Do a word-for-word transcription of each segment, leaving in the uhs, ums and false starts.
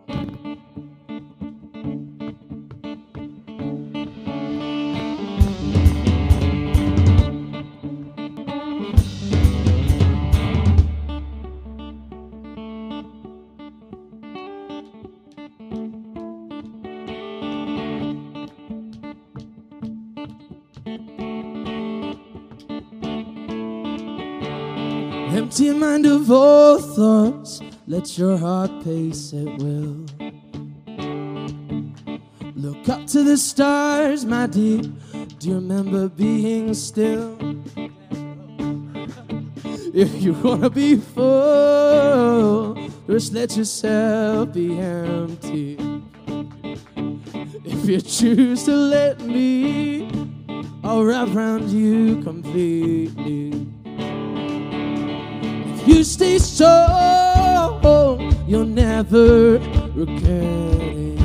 Empty mind of all thoughts, let your heart pace at will. Look up to the stars, my dear. Do you remember being still? If you wanna be full, just let yourself be empty. If you choose to let me, I'll wrap around you completely. You stay strong, you'll never regret it.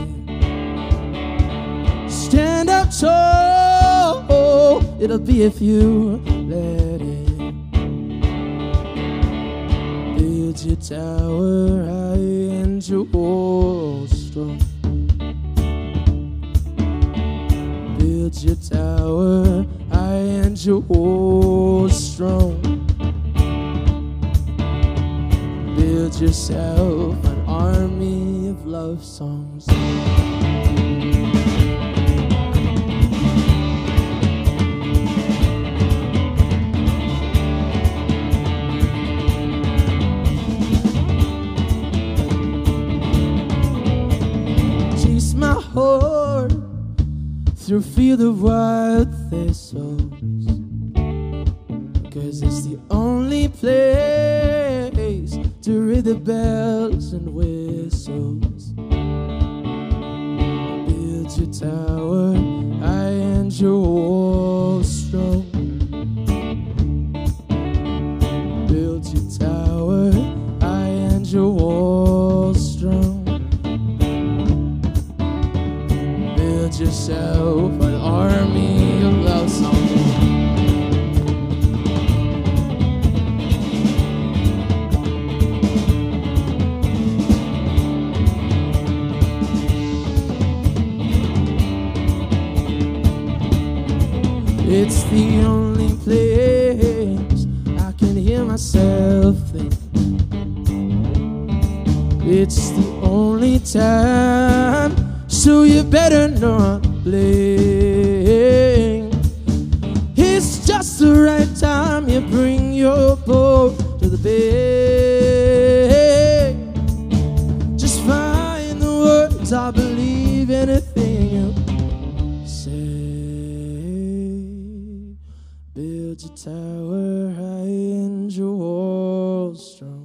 Stand up tall, it'll be if you let it. Build your tower high and your walls strong. Build your tower high and your walls strong. Build yourself an army of love songs. Chase my heart through a field of wild thistles, 'cause it's the only place to read the bells and whistles. Build your tower high and your walls strong. Build your tower high and your walls strong. Build yourself an army of love songs. It's the only place I can hear myself think. It's the only time, so you better not blink. It's just the right time you bring your boat to the bay. Just find the words, I believe anything you say. Build your tower high and your walls strong.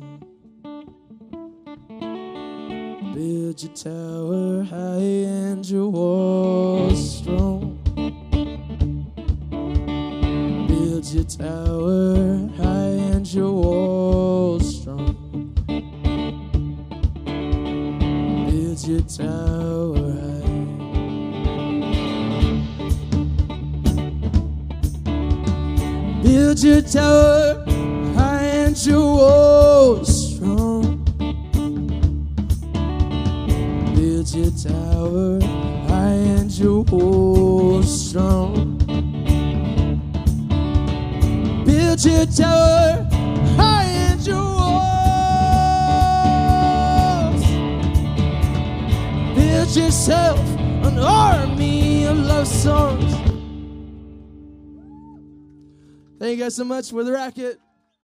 Build your tower high and your walls strong. Build your tower high and your walls strong. Build your tower high. Build your tower high and your walls strong. Build your tower high and your walls strong. Build your tower high and your walls. Build yourself an army of love songs. Thank you guys so much. We're the Racket.